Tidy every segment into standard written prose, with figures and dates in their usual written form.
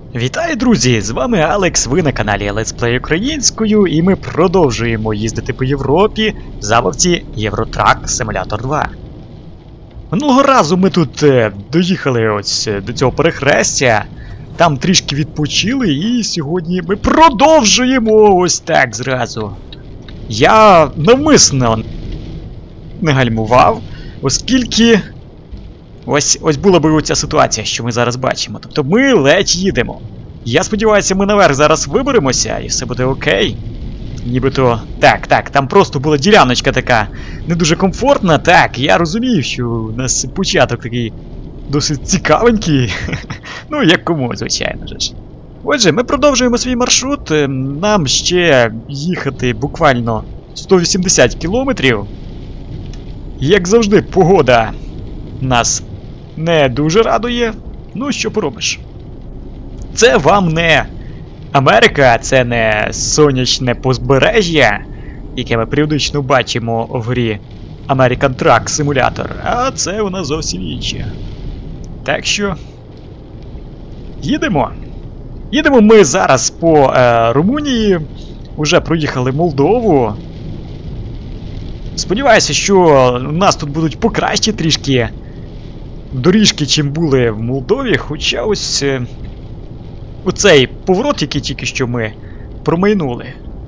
Вітаю, друзі! З вами Алекс, ви на каналі Let's Play українською, і ми продовжуємо їздити по Європі в забавці Євротрак Simulator 2. Минулого разу ми тут доїхали ось до цього перехрестя, там трішки відпочили, і сьогодні ми продовжуємо ось так зразу. Я навмисно не гальмував, оскільки ось була б оця ситуація, що ми зараз бачимо. Тобто ми ледь їдемо. Я сподіваюся, ми наверх зараз виберемося і все буде окей. Нібито... Так, там просто була діляночка така не дуже комфортна. Так, я розумію, що у нас початок такий досить цікавенький. Ну, як кому, звичайно ж. Отже, ми продовжуємо свій маршрут. Нам ще їхати буквально 180 кілометрів. Як завжди, погода нас не дуже радує. Ну, що поробиш? Це вам не Америка, це не сонячне позбережжя, яке ми періодично бачимо в грі American Truck Simulator, а це у нас зовсім інше. Так що... їдемо. Їдемо ми зараз по Румунії, уже проїхали Молдову. Сподіваюся, що у нас тут будуть покращі трішки доріжки, чим були в Молдові, хоча ось оцей поворот, який тільки що ми промайнули,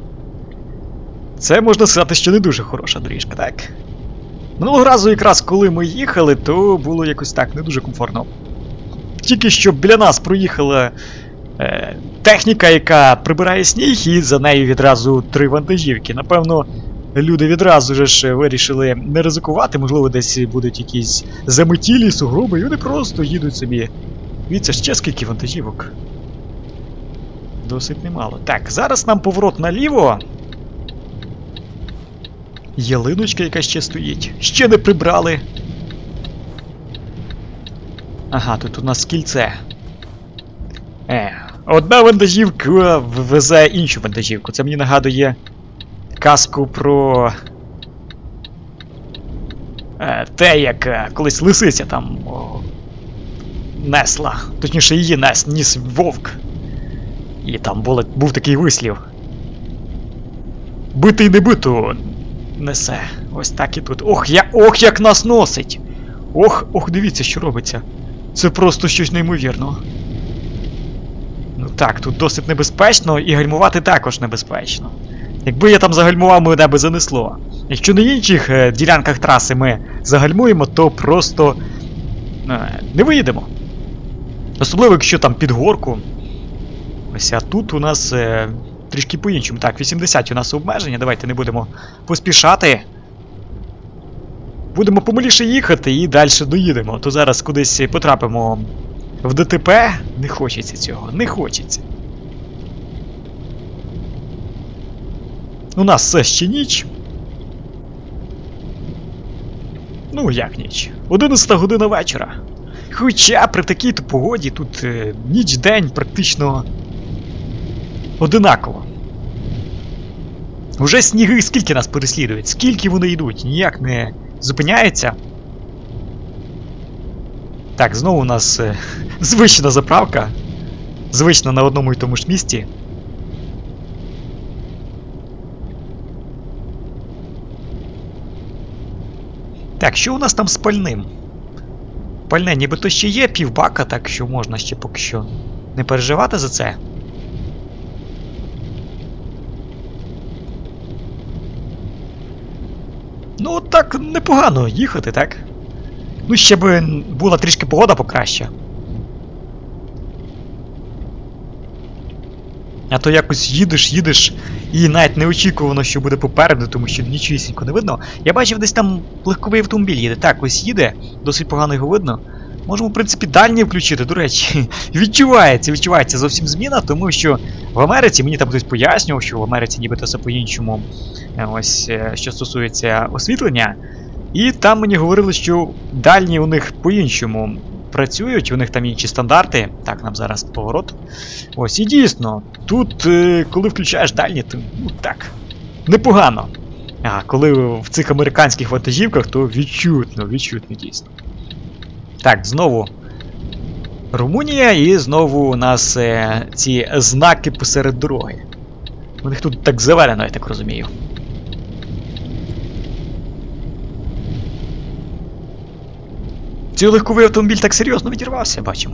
це, можна сказати, що не дуже хороша доріжка, так? Минулого разу якраз коли ми їхали, то було якось так не дуже комфортно. Тільки що біля нас проїхала техніка, яка прибирає сніг, і за нею відразу 3 вантажівки. Напевно, люди відразу ж вирішили не ризикувати, можливо, десь будуть якісь заметілі сугроби, і вони просто їдуть собі. Дивіться, ще скільки вантажівок. Досить немало. Так, зараз нам поворот наліво. Ялиночка, яка ще стоїть. Ще не прибрали. Ага, тут у нас кільце. Одна вантажівка везе іншу вантажівку. Це мені нагадує казку про те, як колись лисиця там несла. Точніше, її ніс вовк. І там був такий вислів. Битий не биту несе. Ось так і тут. Ох, як нас носить! Ох, дивіться, що робиться. Це просто щось неймовірного. Ну так, тут досить небезпечно, і гальмувати також небезпечно. Якби я там загальмував, мене би занесло. Якщо на інших ділянках траси ми загальмуємо, то просто не виїдемо. Особливо, якщо там під горку. Ось, а тут у нас трішки по-іншому. Так, 80 у нас обмеження, давайте не будемо поспішати. Будемо помаліше їхати і далі доїдемо. То зараз кудись потрапимо в ДТП. Не хочеться цього, не хочеться. У нас все ще ніч. Ну, як ніч? 11 година вечора. Хоча при такій-то погоді тут ніч-день практично одинаково. Уже сніги скільки нас переслідують, скільки вони йдуть, ніяк не зупиняється. Так, знову у нас звична заправка. Звична на одному і тому ж місці. Так, що у нас там з пальним? Пальне нібито ще є, півбака, так що можна ще поки що не переживати за це. Ну, так непогано їхати, так? Ну, ще би була трішки погода покраща. А то якось їдеш, і навіть неочікувано, що буде попереду, тому що нічогісінько не видно. Я бачив, десь там легковий автомобіль їде. Так, ось їде, досить погано його видно. Можемо, в принципі, дальні включити, до речі. Відчувається зовсім зміна, тому що в Америці, мені там хтось пояснював, що в Америці нібито все по-іншому, ось, що стосується освітлення. І там мені говорили, що дальні у них по-іншому працюють, у них там інші стандарти. Так, нам зараз поворот. Ось, і дійсно, тут, коли включаєш дальні, то, ну так, непогано. А коли в цих американських вантажівках, то відчутно дійсно. Так, знову Румунія, і знову у нас ці знаки посеред дороги. У них тут так завалено, я так розумію. Цей легковий автомобіль так серйозно відірвався, бачимо.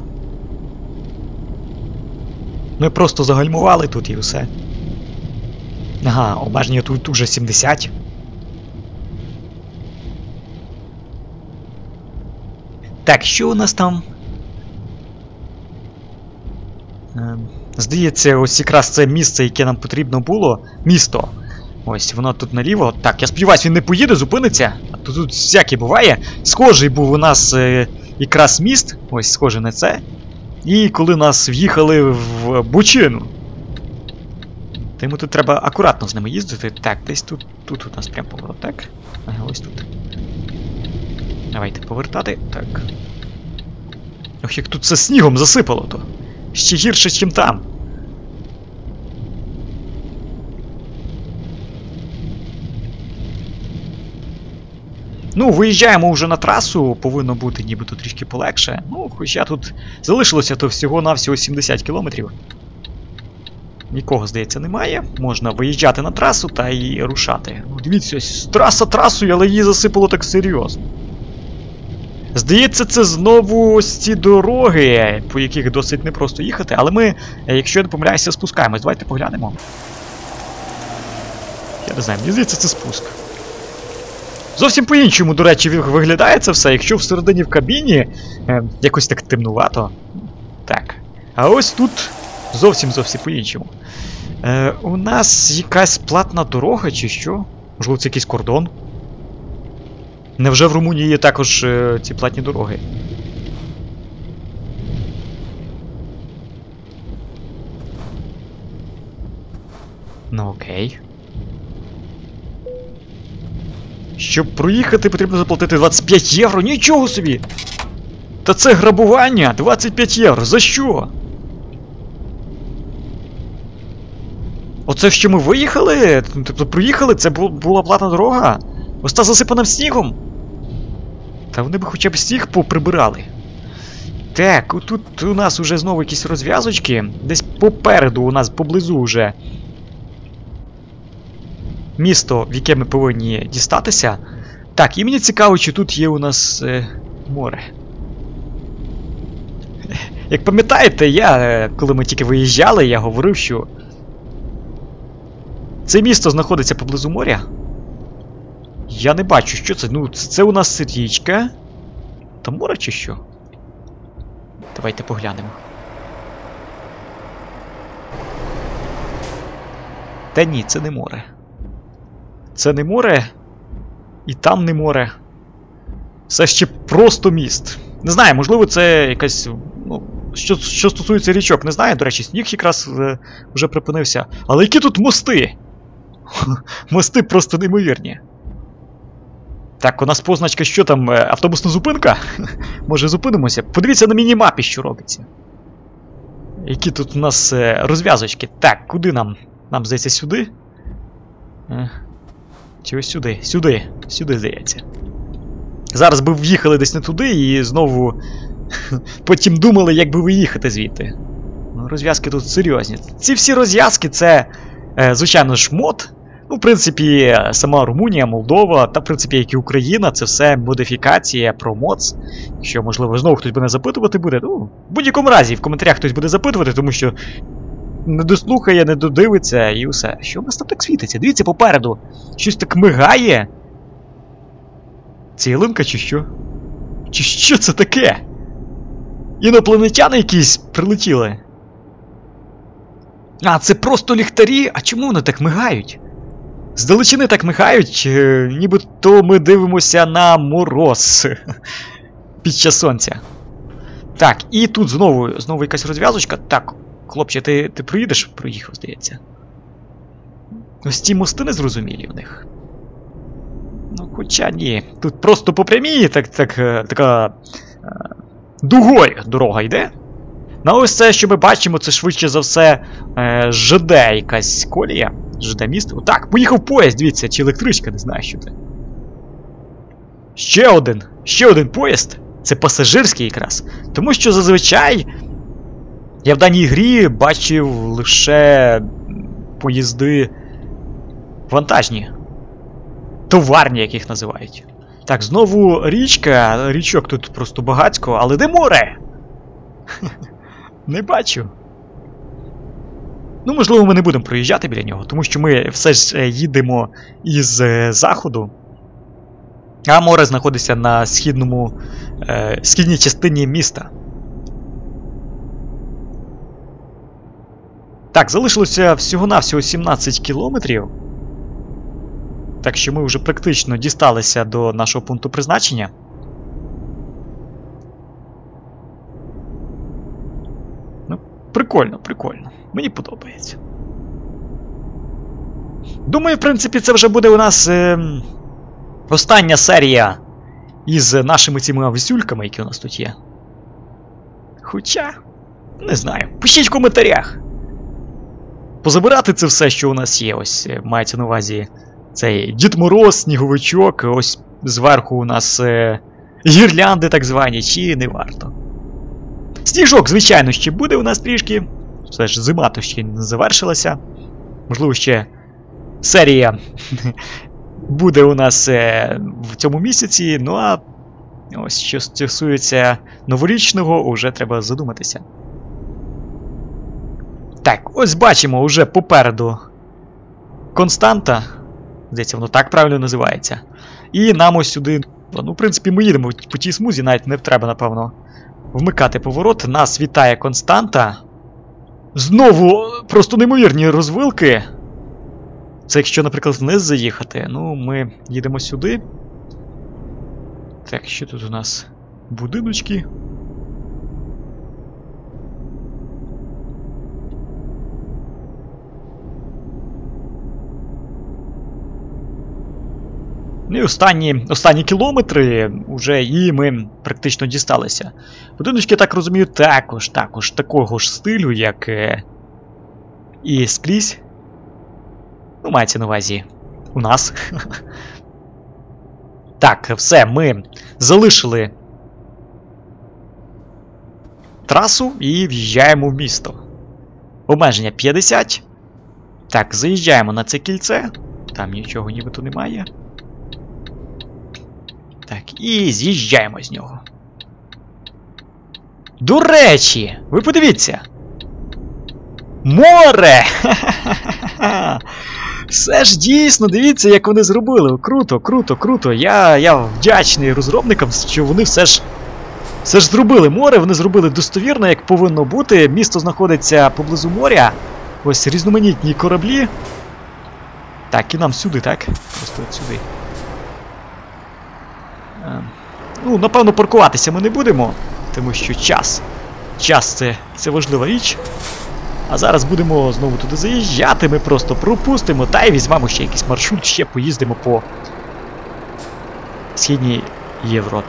Ми просто загальмували тут і все. Ага, обмеження тут уже 70. Так, що у нас там? Здається, ось якраз це місце, яке нам потрібно було. Місто. Ось, воно тут наліво. Так, я сподіваюся, він не поїде, зупиниться. А то тут всяке буває. Схожий був у нас якраз міст. Ось, схоже на це. І коли нас в'їхали в бочину. Тому тут треба акуратно з ними їздити. Так, десь тут у нас прям поворот, так? Ага, ось тут. Давайте повертати. Так. Ох, як тут це снігом засипало то. Ще гірше, ніж там. Ну, виїжджаємо вже на трасу, повинно бути нібито трішки полегше. Ну, хоча тут залишилося то всього-навсього 70 кілометрів. Нікого, здається, немає. Можна виїжджати на трасу та і рушати. Ну, дивіться, траса трасою, але її засипало так серйозно. Здається, це знову ось ці дороги, по яких досить непросто їхати, але ми, якщо я не помиляюся, спускаємось. Давайте поглянемо. Я не знаю, мені здається, це спуск. Зовсім по-іншому, до речі, виглядає це все, якщо всередині в кабіні якось так темнувато. Так. А ось тут зовсім по-іншому. У нас якась платна дорога чи що? Можливо, це якийсь кордон? Невже в Румунії є також ці платні дороги? Ну окей. Щоб проїхати, потрібно заплатити 25 євро? Нічого собі! Та це грабування! 25 євро! За що? Оце що ми виїхали? Тобто проїхали? Це була платна дорога? Ось та засипана снігом? Та вони б хоча б сніг поприбирали. Так, тут у нас уже знову якісь розв'язочки. Десь попереду у нас поблизу вже місто, в яке ми повинні дістатися. Так, і мені цікаво, чи тут є у нас море. Як пам'ятаєте, коли ми тільки виїжджали, я говорив, що це місто знаходиться поблизу моря. Я не бачу, що це. Ну, це у нас річка. Там море чи що? Давайте поглянемо. Та ні, це не море. Це не море. І там не море. Це ще просто міст. Не знаю, можливо, це якась... Ну, що стосується річок, не знаю. До речі, сніг якраз вже припинився. Але які тут мости? Мости просто неймовірні. Так, у нас позначка, що там, автобусна зупинка? Може зупинимося? Подивіться на мінімапі, що робиться. Які тут у нас розв'язочки. Так, куди нам? Нам, здається, сюди? Чи ось сюди? Сюди, здається. Зараз би в'їхали десь не туди і знову потім думали, як би виїхати звідти. Ну, розв'язки тут серйозні. Ці всі розв'язки це, звичайно ж, мод. Ну, в принципі, сама Румунія, Молдова, та, в принципі, як і Україна, це все модифікація про модс. Якщо, можливо, знову хтось мене запитувати буде, ну, в будь-якому разі, в коментарях хтось буде запитувати, тому що не дослухає, не додивиться і все. Що у нас там так світиться? Дивіться, попереду. Щось так мигає. Це ялинка чи що? Чи що це таке? Інопланетяни якісь прилетіли. А, це просто ліхтарі? А чому вони так мигають? Здалечини так мигають, нібито ми дивимося на мороз під час сонця. Так, і тут знову якась розв'язочка. Так, хлопче, ти проїдеш? Проїхав, здається. Ось ці мости незрозумілі в них. Ну, хоча ні. Тут просто по прямій така дугою дорога йде. Ну, ось це, що ми бачимо, це швидше за все ЖД якась колія. ЖД місто. Так, поїхав поїзд, дивіться, чи електричка, не знаю, що це. Ще один поїзд. Це пасажирський якраз. Тому що зазвичай я в даній грі бачив лише поїзди вантажні. Товарні, як їх називають. Так, знову річка. Річок тут просто багатько, але де море? Не бачу. Ну, можливо, ми не будемо проїжджати біля нього, тому що ми все ж їдемо із заходу. А море знаходиться на східній частині міста. Так, залишилося всього-навсього 17 кілометрів. Так що ми вже практично дісталися до нашого пункту призначення. Ну, прикольно, прикольно. Мені подобається. Думаю, в принципі, це вже буде у нас остання серія із нашими цими висюльками, які у нас тут є. Хоча, не знаю. Пишіть в коментарях. Позабирати це все, що у нас є. Ось, мається на увазі цей Дід Мороз, сніговичок, ось зверху у нас гірлянди так звані, чи не варто. Сніжок, звичайно, ще буде у нас трішки. Все ж зима то ще не завершилася. Можливо, ще серія буде у нас в цьому місяці. Ну а ось що стосується новорічного, уже треба задуматися. Так, ось бачимо уже попереду Константа. Здається, воно так правильно називається. І нам ось сюди... Ну, в принципі, ми їдемо по тій смузі, навіть не треба, напевно, вмикати поворот. Нас вітає Константа. Знову просто неймовірні розвилки. Це якщо, наприклад, вниз заїхати. Ну, ми їдемо сюди. Так, що тут у нас? Будиночки. Ну і останні кілометри вже і ми практично дісталися. Будиночки, так розумію, також такого ж стилю, як і скрізь. Ну, мається на увазі у нас. Так, все, ми залишили трасу і в'їжджаємо в місто. Обмеження 50. Так, заїжджаємо на це кільце. Там нічого нібито немає. Так, і з'їжджаємо з нього. До речі, ви подивіться. Море! Все ж дійсно, дивіться, як вони зробили. Круто, круто, круто. Я вдячний розробникам, що вони все ж зробили море, вони зробили достовірно, як повинно бути. Місто знаходиться поблизу моря. Ось різноманітні кораблі. Так, і нам сюди, так? Просто от сюди. Ну, напевно, паркуватися ми не будемо, тому що час це важлива річ. А зараз будемо знову туди заїжджати, ми просто пропустимо, та й візьмемо ще якийсь маршрут, ще поїздимо по Східній Європі.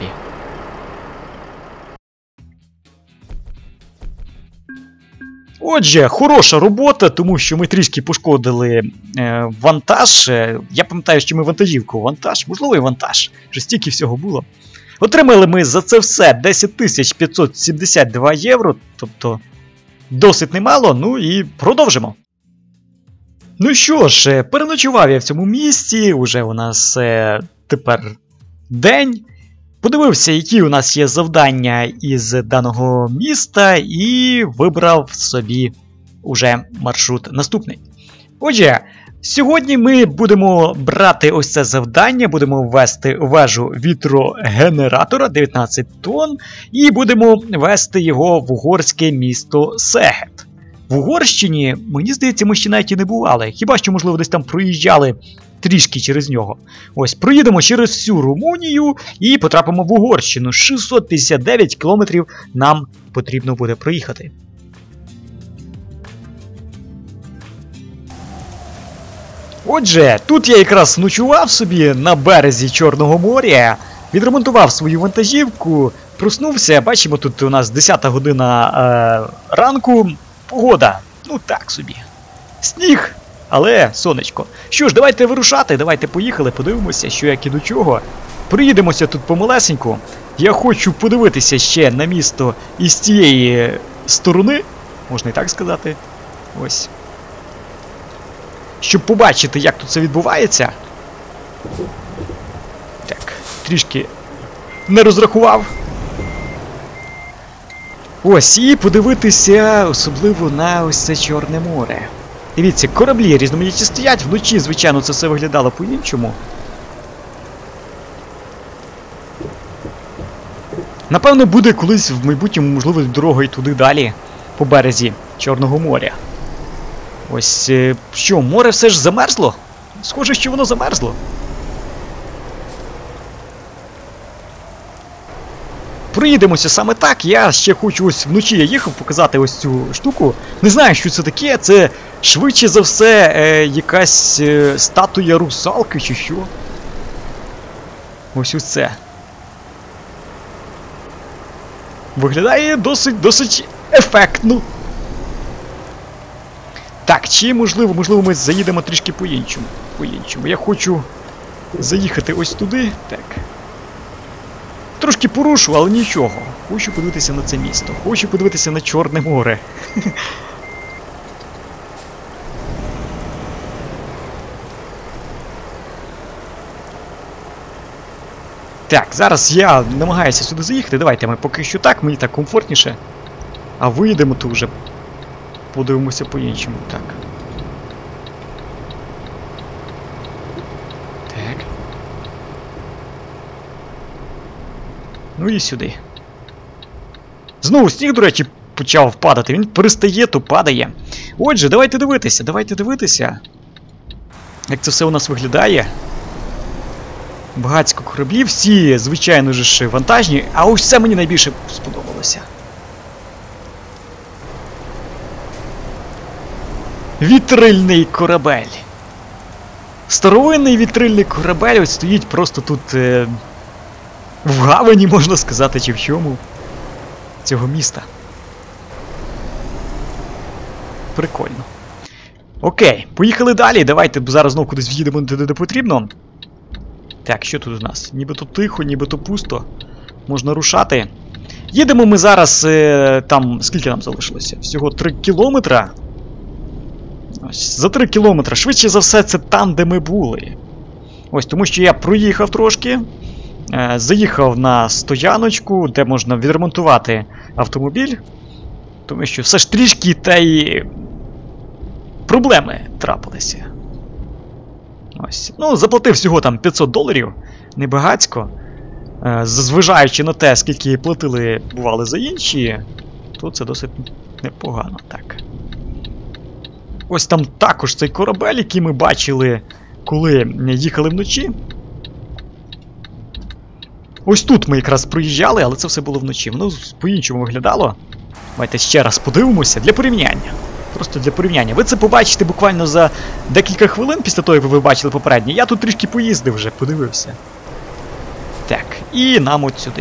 Отже, хороша робота, тому що ми трішки пошкодили вантаж. Я пам'ятаю, що ми вантажівку вантаж, можливо і вантаж, вже стільки всього було. Отримали ми за це все 10 572 євро, тобто досить немало, ну і продовжимо. Ну що ж, переночував я в цьому місті, уже у нас тепер день. Подивився, які у нас є завдання із даного міста, і вибрав собі уже маршрут наступний. Отже, сьогодні ми будемо брати ось це завдання, будемо ввести вежу вітрогенератора 19 тонн, і будемо вести його в угорське місто Сегед. В Угорщині, мені здається, ми ще навіть і не бували, хіба що, можливо, десь там проїжджали трішки через нього. Ось, проїдемо через всю Румунію і потрапимо в Угорщину. 659 кілометрів нам потрібно буде проїхати. Отже, тут я якраз ночував собі на березі Чорного моря, відремонтував свою вантажівку, проснувся, бачимо, тут у нас 10 година ранку, погода, ну так собі. Сніг, але сонечко. Що ж, давайте вирушати, давайте поїхали, подивимося, що як і до чого. Приїдемося тут помалесеньку. Я хочу подивитися ще на місто із цієї сторони, можна і так сказати. Ось. Щоб побачити, як тут це відбувається. Так, трішки не розрахував. Ось, і подивитися особливо на ось це Чорне море. Дивіться, кораблі різноманітні стоять, вночі, звичайно, це все виглядало по-іншому. Напевно, буде колись в майбутньому, можливо, дорога і туди далі, по березі Чорного моря. Ось, що, море все ж замерзло? Схоже, що воно замерзло. Проїдемося саме так, я ще хочу ось вночі я їхав показати ось цю штуку. Не знаю, що це таке, це швидше за все якась статуя русалки чи що. Ось це. Виглядає досить ефектно. Так, чи можливо ми заїдемо трішки по-іншому. Я хочу заїхати ось туди. Так. Трошки порушу, але нічого. Хочу подивитися на це місто. Хочу подивитися на Чорне море. Так, зараз я намагаюся сюди заїхати. Давайте ми поки що так, мені так комфортніше. А виїдемо то вже. Подивимося по-іншому. Так. Так. Ну і сюди. Знову сніг, до речі, почав падати. Він перестає, то падає. Отже, давайте дивитися. Як це все у нас виглядає. Багатько кораблів, всі, звичайно ж, вантажні. А ось це мені найбільше сподобалося. Вітрильний корабель. Старовинний вітрильний корабель ось стоїть просто тут в гавані, можна сказати, чи в чому. Цього міста. Прикольно. Окей, поїхали далі. Давайте зараз знову кудись в'їдемо туди, де потрібно. Так, що тут у нас? Нібито тихо, нібито пусто. Можна рушати. Їдемо ми зараз, там, скільки нам залишилося? Всього 3 кілометра. Ось, за 3 кілометри. Швидше за все, це там, де ми були. Ось, тому що я проїхав трошки. Заїхав на стояночку, де можна відремонтувати автомобіль. Тому що все ж трішки та й проблеми трапилися. Ось. Ну, заплатив всього там $500, небагацько. Зважаючи на те, скільки платили, бували за інші, то це досить непогано. Так. Ось там також цей корабель, який ми бачили, коли їхали вночі. Ось тут ми якраз проїжджали, але це все було вночі. Воно по-іншому виглядало. Давайте ще раз подивимося для порівняння. Просто для порівняння. Ви це побачите буквально за декілька хвилин після того, як ви бачили попереднє. Я тут трішки поїздив вже, подивився. Так, і нам от сюди.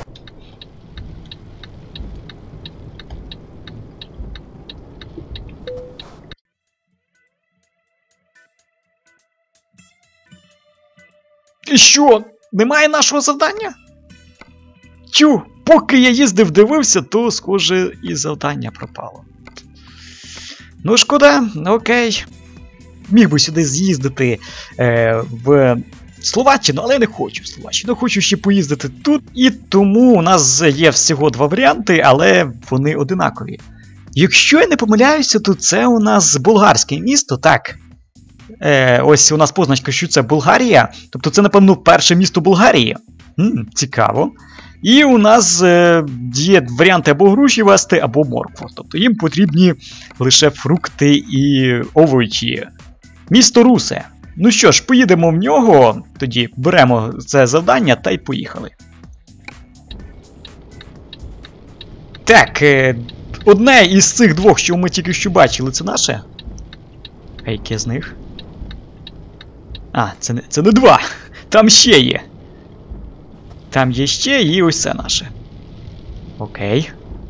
І що? Немає нашого завдання? Тю, поки я їздив, дивився, то, схоже, і завдання пропало. Ну, шкода, окей. Міг би сюди з'їздити в Словаччину, але я не хочу в Словаччину. Хочу ще поїздити тут. І тому у нас є всього 2 варіанти, але вони одинакові. Якщо я не помиляюся, то це у нас болгарське місто, так. Ось у нас позначка, що це Болгарія. Тобто це, напевно, перше місто Болгарії. Цікаво. І у нас є варіанти або груші вести, або моркву. Тобто їм потрібні лише фрукти і овочі. Місто Русе. Ну що ж, поїдемо в нього, тоді беремо це завдання та й поїхали. Так, одне із цих 2, що ми тільки що бачили, це наше. А яке з них? А, це не 2. Там ще є. Там є ще, і ось це наше. Окей.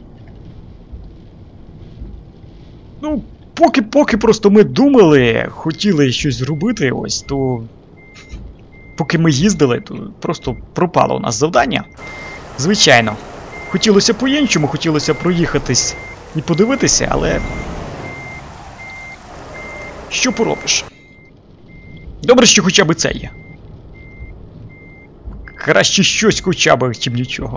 Ну, поки просто ми думали, хотіли щось зробити, ось, то поки ми їздили, то просто пропало у нас завдання. Звичайно. Хотілося по-іншому, хотілося проїхатись і подивитися, але... Що поробиш? Добре, що хоча б це є. Краще щось хоча б, чим нічого.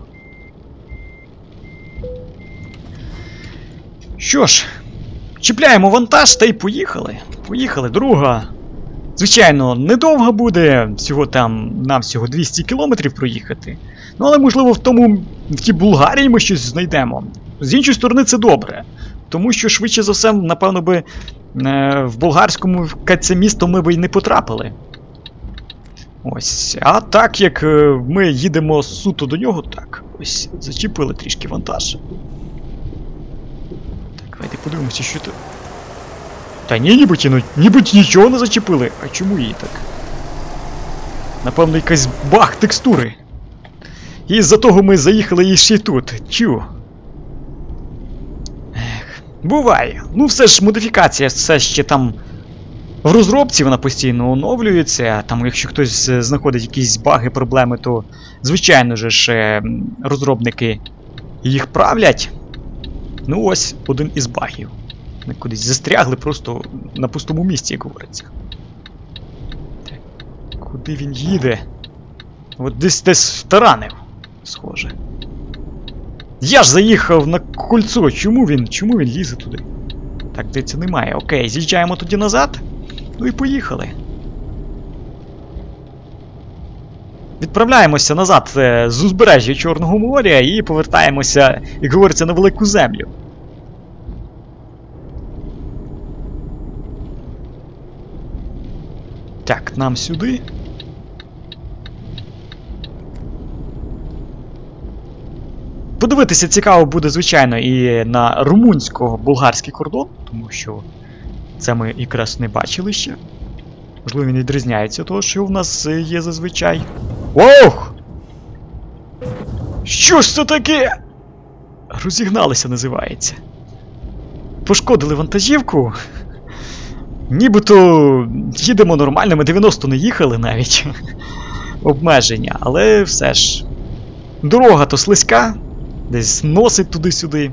Що ж, чіпляємо вантаж та й поїхали. Поїхали, друга. Звичайно, недовго буде, нам всього 200 кілометрів проїхати. Ну, але можливо в тій Болгарії ми щось знайдемо. З іншої сторони це добре. Тому що швидше за все, напевно би, в болгарському це місто ми б і не потрапили. Ось. А так як ми їдемо суто до нього, так. Ось, зачепили трішки вантаж. Так, давайте подивимося, що тут. Та ні, ніби нічого не зачепили. А чому її так? Напевно, якийсь баг текстури. І з-за того ми заїхали і ще тут. Чу. Ех, буває. Ну все ж модифікація, все ще там в розробці вона постійно оновлюється. Там якщо хтось знаходить якісь баги, проблеми, то звичайно ж розробники їх правлять. Ну ось один із багів. Ми кудись застрягли просто на пустому місці, як говориться. Так, куди він їде? От десь таранив, схоже. Я ж заїхав на кольцо. Чому він лізе туди? Так, здається, немає. Окей, з'їжджаємо тоді назад. Ну і поїхали. Відправляємося назад з узбережжя Чорного моря і повертаємося, як говориться, на велику землю. Так, нам сюди. Подивитися цікаво буде, звичайно, і на румунсько-болгарський кордон, тому що це ми якраз не бачили ще. Можливо, він відрізняється того, що в нас є зазвичай. Ох! Що ж це таке? Розігналися, називається. Пошкодили вантажівку. Нібито їдемо нормально, ми 90 не їхали навіть. Обмеження, але все ж. Дорога то слизька, десь носить туди-сюди.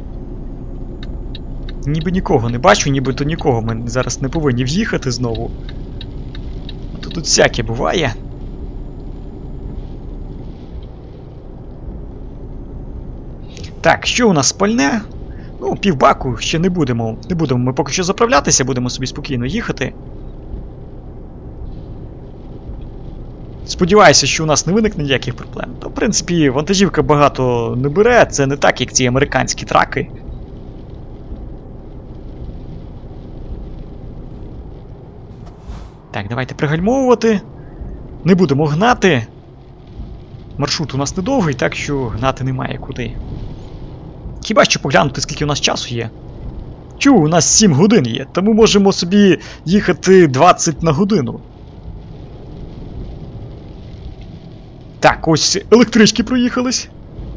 Ніби нікого не бачу, нібито нікого ми зараз не повинні в'їхати знову. А то тут всяке буває. Так, що у нас пальне? Ну, півбаку ще не будемо. Не будемо ми поки що заправлятися, будемо собі спокійно їхати. Сподіваюся, що у нас не виникне ніяких проблем. Та, в принципі, вантажівка багато не бере, це не так, як ці американські траки. Так, давайте пригальмовувати. Не будемо гнати. Маршрут у нас недовгий, так що гнати немає куди. Хіба що поглянути, скільки у нас часу є. У нас 7 годин є, тому можемо собі їхати 20 на годину. Так, ось електрички проїхались.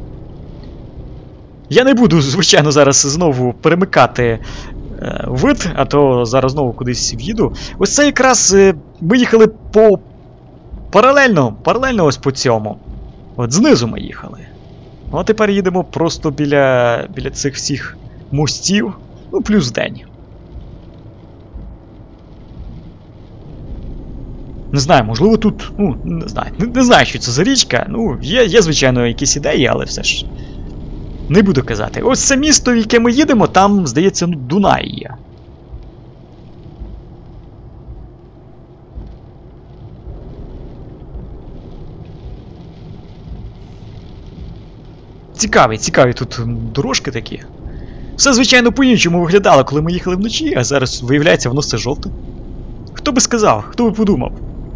Я не буду, звичайно, зараз знову перемикати вид, а то зараз знову кудись в'їду. Ось це якраз ми їхали по паралельно ось по цьому. От знизу ми їхали. Ну а тепер їдемо просто біля цих всіх мостів, ну плюс день. Не знаю, можливо тут, ну, не знаю, що це за річка, ну, є звичайно, якісь ідеї, але все ж не буду казати. Ось це місто, в яке ми їдемо, там, здається, ну, Дунай є. Цікаві тут дорожки такі. Все, звичайно, по-іншому виглядало, коли ми їхали вночі, а зараз, виявляється, воно все жовте. Хто би сказав, хто би подумав?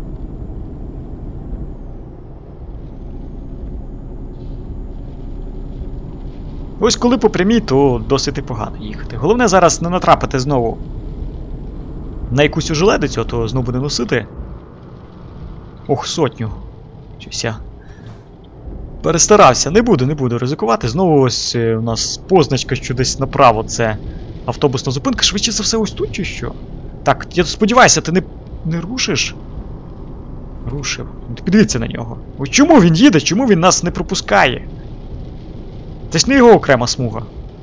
Ось коли по прямій, то досить погано їхати. Головне зараз не натрапити знову на якусь ожеледицю, а то знову буде носити. Ох, сотню. Щось я перестарався. Не буду ризикувати. Знову ось у нас позначка, що десь направо це автобусна зупинка. Швидше за все ось тут чи що? Так, я сподіваюся, ти не рушиш? Рушив. Подивіться на нього. Ось чому він їде? Чому він нас не пропускає? Це ж не його окрема смуга.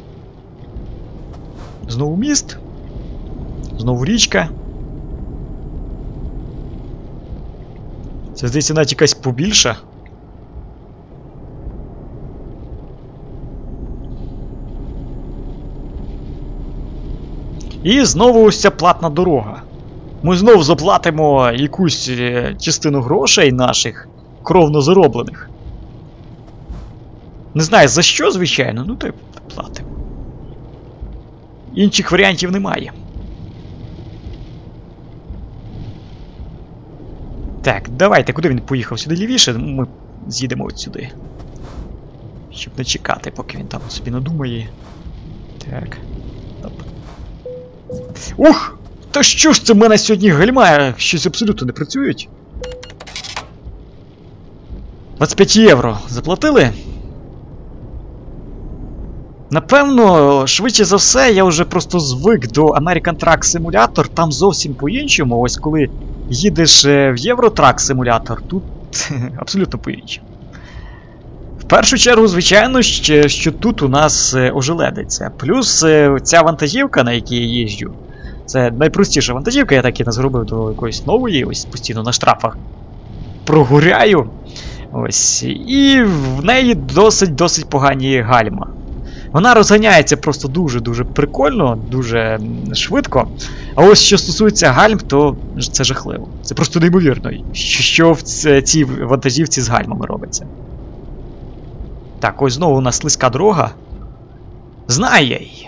Знову міст. Знову річка. Це, здається, навіть якась побільша. І знову ось ця платна дорога. Ми знову заплатимо якусь частину грошей наших, кровно зароблених. Не знаю за що, звичайно, ну то й платимо. Інших варіантів немає. Так, давайте, куди він поїхав? Сюди лівіше? Ми з'їдемо от сюди. Щоб не чекати, поки він там собі надумає. Так. Оп. Ух! Та що ж це в мене сьогодні гальма? Щось абсолютно не працюють. 25 євро заплатили? Напевно, швидше за все, я вже просто звик до American Truck Simulator, там зовсім по-іншому. Ось коли їдеш в Euro Truck Simulator, тут абсолютно по-іншому. В першу чергу, звичайно, що тут у нас ожеледиться. Плюс ця вантажівка, на якій я їжджу, це найпростіша вантажівка, я так і не зробив до якоїсь нової, ось постійно на штрафах прогоряю. Ось. І в неї досить погані гальма. Вона розганяється просто дуже-дуже прикольно, дуже швидко. А ось що стосується гальм, то це жахливо. Це просто неймовірно, що в цій вантажівці з гальмами робиться. Так, ось знову у нас слизька дорога. Знаю я її.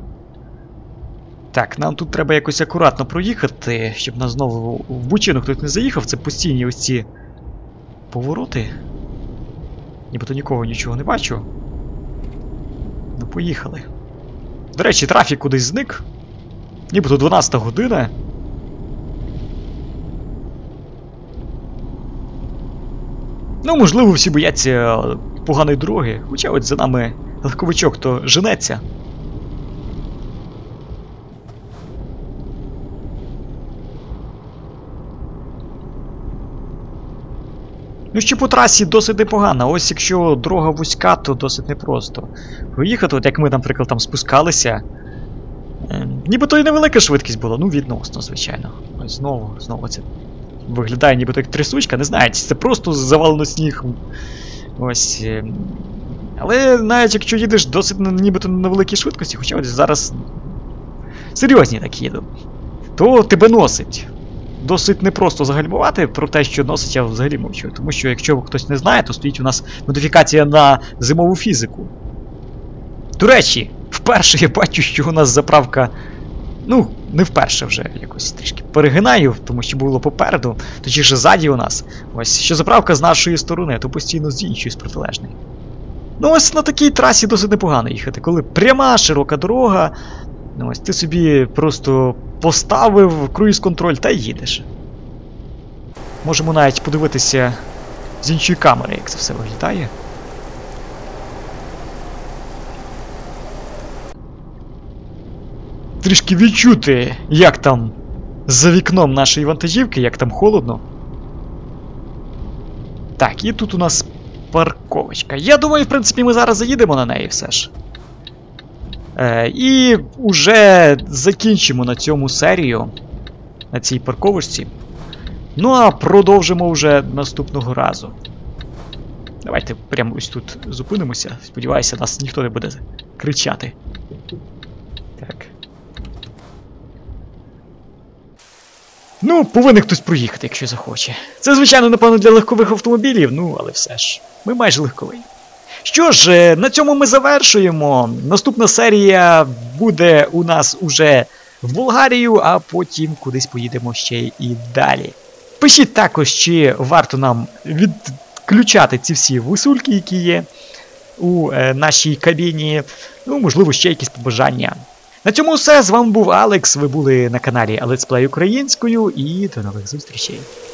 Так, нам тут треба якось акуратно проїхати, щоб нас знову в бучину хтось не заїхав. Це постійні ось ці повороти. Нібито нікого нічого не бачу. Ну, поїхали. До речі, трафік кудись зник. Нібито 12 година. Ну, можливо, всі бояться поганої дороги. Хоча от за нами легковичок то женеться. Ну, ще по трасі досить непогано. Ось якщо дорога вузька, то досить непросто. Проїхати, от як ми, наприклад, там спускалися. Нібито і невелика швидкість була, ну відносно, звичайно. Ось знову це виглядає нібито як трясучка, не знаю, це просто завалено снігом. Ось. Але навіть якщо їдеш досить нібито на невеликій швидкості, хоча ось зараз серйозні так їду, то тебе носить. Досить непросто загальмувати, про те, що носить, я взагалі мовчу. Тому що, якщо хтось не знає, то стоїть у нас модифікація на зимову фізику. До речі, вперше я бачу, що у нас заправка... Ну, не вперше вже, якось трішки перегинаю, тому що було попереду, точніше ззаді у нас. Ось, що заправка з нашої сторони, то постійно з іншої, з протилежної. Ну ось на такій трасі досить непогано їхати, коли пряма, широка дорога, ну ось ти собі просто поставив круїз-контроль та їдеш. Можемо навіть подивитися з іншої камери, як це все виглядає. Трішки відчути, як там за вікном нашої вантажівки, як там холодно. Так, і тут у нас парковочка. Я думаю, в принципі, ми зараз заїдемо на неї все ж. І вже закінчимо на цьому серію, на цій парковочці. Ну а продовжимо вже наступного разу. Давайте прямо ось тут зупинимося. Сподіваюся, нас ніхто не буде кричати. Так. Ну, повинен хтось проїхати, якщо захоче. Це, звичайно, напевно, для легкових автомобілів, ну, але все ж. Ми майже легковий. Що ж, на цьому ми завершуємо. Наступна серія буде у нас уже в Болгарію, а потім кудись поїдемо ще і далі. Пишіть також, чи варто нам відключати ці всі висульки, які є у нашій кабіні. Ну, можливо, ще якісь побажання. На цьому все. З вами був Алекс, ви були на каналі Let's Play українською і до нових зустрічей.